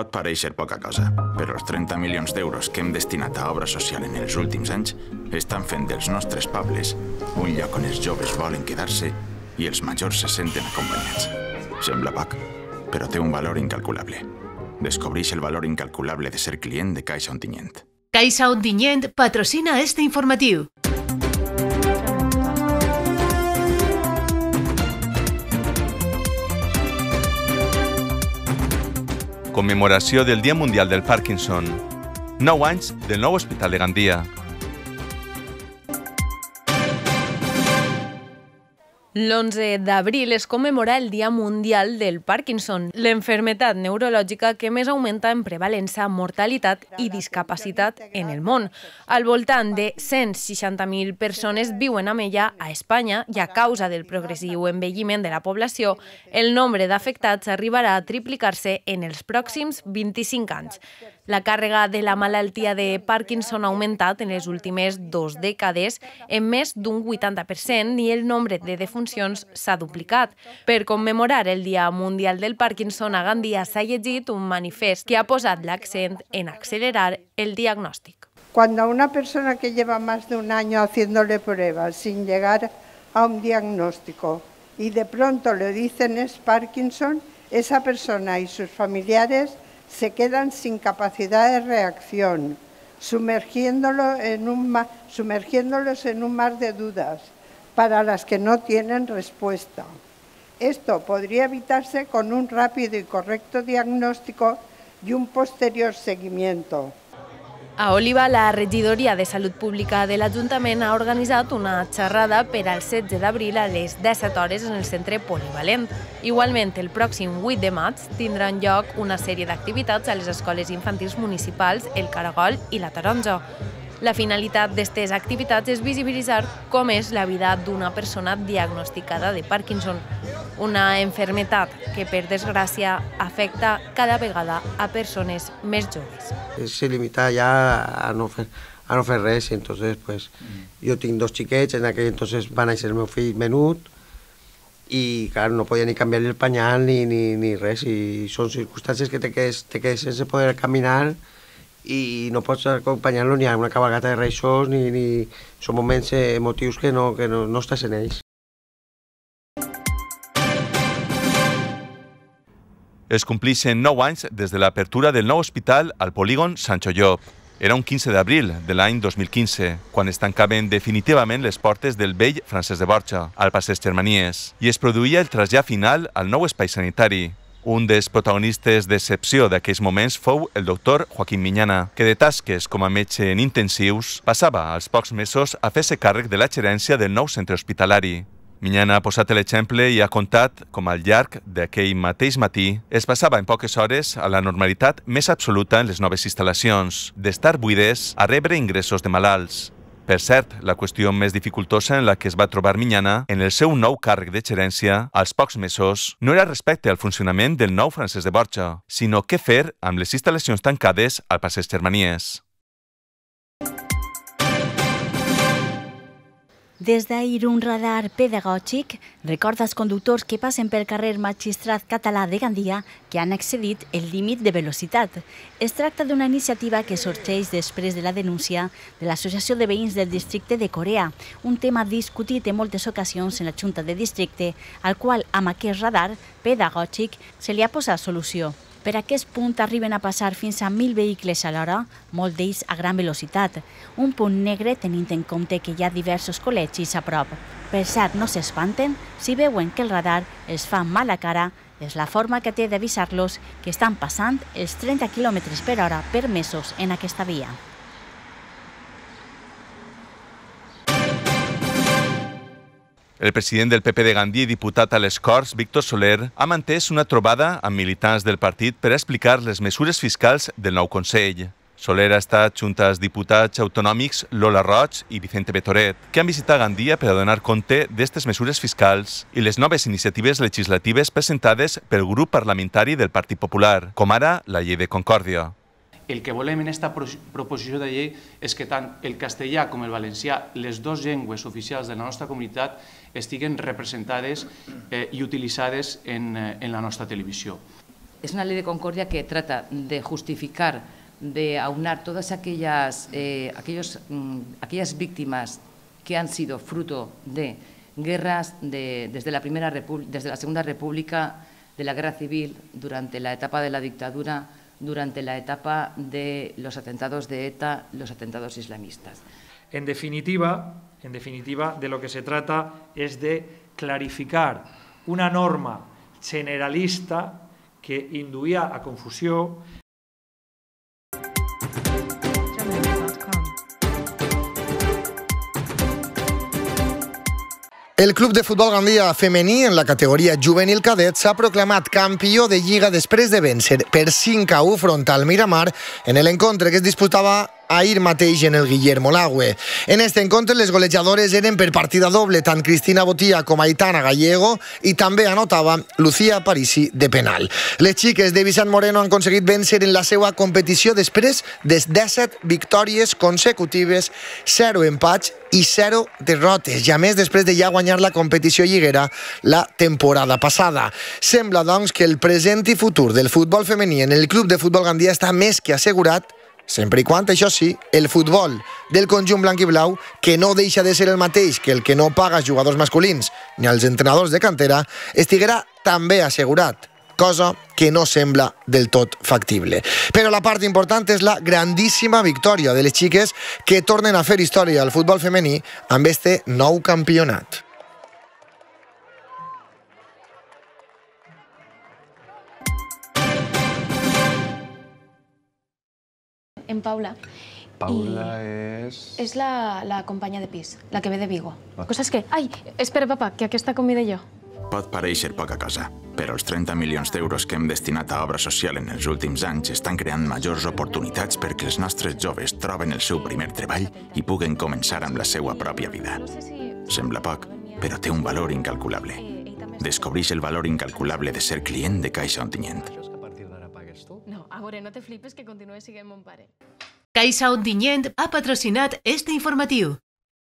Pot pareixer poca cosa, però els 30 milions d'euros que hem destinat a obra social en els últims anys estan fent dels nostres pobles un lloc on els joves volen quedar-se i els majors se senten acompanyats. Sembla poc, però té un valor incalculable. Descobreix el valor incalculable de ser client de Caixa Ontinyent. Caixa Ontinyent patrocina este informatiu. Conmemoració del Dia Mundial del Parkinson. 9 anys del nou Hospital de Gandia. L'11 d'abril es commemora el Dia Mundial del Parkinson, l'enfermetat neurològica que més augmenta en prevalença, mortalitat i discapacitat en el món. Al voltant de 160.000 persones viuen amb ella a Espanya i a causa del progressiu envelliment de la població, el nombre d'afectats arribarà a triplicar-se en els pròxims 25 anys. La càrrega de la malaltia de Parkinson ha augmentat en les últimes 2 dècades en més d'un 80% i el nombre de defuncions s'ha duplicat. Per commemorar el Dia Mundial del Parkinson, a Gandia s'ha llegit un manifest que ha posat l'accent en acelerar el diagnòstic. Cuando a una persona que lleva más de un año haciéndole pruebas sin llegar a un diagnóstico y de pronto le dicen es Parkinson, esa persona y sus familiares se quedan sin capacidad de reacción, sumergiéndolos en un mar de dudas para las que no tienen respuesta. Esto podría evitarse con un rápido y correcto diagnóstico y un posterior seguimiento. A Oliva, la regidoria de Salut Pública de l'Ajuntament ha organitzat una xerrada per al 16 d'abril a les 17 hores en el centre polivalent. Igualment, el pròxim 8 de maig tindran lloc una sèrie d'activitats a les escoles infantils municipals El Caragol i La Taronja. La finalitat d'aquestes activitats és visibilitzar com és la vida d'una persona diagnosticada de Parkinson, una enfermetat que, per desgràcia, afecta cada vegada a persones més joves. Se limita ja a no fer res, entonces pues jo tinc 2 xiquets, en aquell entonces va néixer el meu fill menut i clar, no podia ni canviar el pañal ni res, i són circumstàncies que te quedes sense poder caminar i no pots acompanyar-lo ni a una cabalgata de reixos, ni són moments emotius que no estàs en ells. Es compleixen 9 anys des de l'apertura del nou hospital al polígon Sancho Llop. Era un 15 d'abril de l'any 2015, quan es tancaven definitivament les portes del vell Francesc de Borja, al passeig Germanies, i es produïa el trasllat final al nou espai sanitari. Un dels protagonistes d'excepció d'aquells moments fou el doctor Joaquim Miñana, que de tasques com a metge en intensius passava als pocs mesos a fer-se càrrec de la gerència del nou centre hospitalari. Miñana ha posat l'exemple i ha contat com al llarg d'aquell mateix matí es passava en poques hores a la normalitat més absoluta en les noves instal·lacions, d'estar buides a rebre ingressos de malalts. Per cert, la qüestió més dificultosa en la que es va trobar Miñana en el seu nou càrrec de gerència als pocs mesos no era respecte al funcionament del nou Francesc de Borja, sinó què fer amb les instal·lacions tancades al passeig Germanies. Des d'ahir, un radar pedagògic recorda als conductors que passen pel carrer Magistrat Català de Gandia que han excedit el límit de velocitat. Es tracta d'una iniciativa que sorgeix després de la denúncia de l'Associació de Veïns del Districte de Corea, un tema discutit en moltes ocasions en la Junta de Districte, al qual amb aquest radar pedagògic se li ha posat solució. Per aquest punt arriben a passar fins a 1.000 vehicles a l'hora, molts d'ells a gran velocitat. Un punt negre tenint en compte que hi ha diversos col·legis a prop. Per cert, no s'espanten si veuen que el radar els fa mala cara. És la forma que té d'avisar-los que estan passant els 30 km per hora permesos en aquesta via. El president del PP de Gandia i diputat a les Corts, Víctor Soler, ha mantès una trobada amb militants del partit per explicar les mesures fiscals del nou Consell. Soler ha estat junt als diputats autonòmics Lola Roig i Vicente Betoret, que han visitat Gandia per a donar compte d'aquestes mesures fiscals i les noves iniciatives legislatives presentades pel grup parlamentari del Partit Popular, com ara la Llei de Concòrdia. El que volem en aquesta proposició de llei és que tant el castellà com el valencià, les dues llengües oficials de la nostra comunitat, estiguen representades i utilitzades en la nostra televisió. Es una ley de concordia que trata de justificar, de aunar todas aquellas víctimas que han sido fruto de guerras desde la Segunda República, de la Guerra Civil, durante la etapa de la dictadura, durante la etapa de los atentados de ETA, los atentados islamistas. En definitiva, de lo que se trata es de clarificar una norma generalista que induïa a confusió. El Club de Futbol Gandia femení en la categoria juvenil cadet s'ha proclamat campió de Lliga després de vèncer per 5-1 front al Miramar en l'encontre que es disputava ahir mateix en el Guillermo Lagüe. En este encontre les golejadores eren per partida doble, tant Cristina Botia com Aitana Gallego, i també anotava Lucía Parisi de penal. Les xiques de Vicent Moreno han aconseguit vèncer en la seva competició després de 17 victòries consecutives, 0 empats i 0 derrotes, i a més després de ja guanyar la competició lliguera la temporada passada. Sembla, doncs, que el present i futur del futbol femení en el Club de Futbol Gandia està més que assegurat, sempre i quan, això sí, el futbol del conjunt blanc i blau, que no deixa de ser el mateix que el que no paga als jugadors masculins ni als entrenadors de cantera, estiguera també assegurat, cosa que no sembla del tot factible. Però la part important és la grandíssima victòria de les xiques que tornen a fer història al futbol femení amb este nou campionat. En Paula. Paula és... És la companya de pis, la que ve de Vigo. Cosa és que... Ai, espera, papa, que aquesta convida jo. Pot parèixer poca cosa, però els 30 milions d'euros que hem destinat a obra social en els últims anys estan creant majors oportunitats perquè els nostres joves troben el seu primer treball i puguen començar amb la seva pròpia vida. Sembla poc, però té un valor incalculable. Descobreix el valor incalculable de ser client de Caixa Ontinyent. No, a veure, no te flipes que continuï sent mon pare. Caixa Ontinyent ha patrocinat este informatiu.